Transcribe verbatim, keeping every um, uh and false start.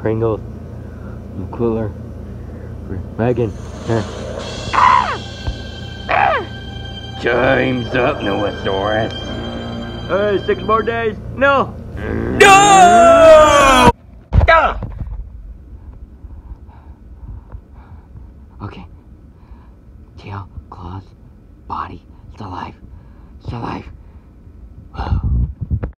Pringles. Some cooler for Megan. Time's up, Noasaurus. Hey, six more days. No. No! Ah! Okay. Tail, claws, body, still alive. Still alive.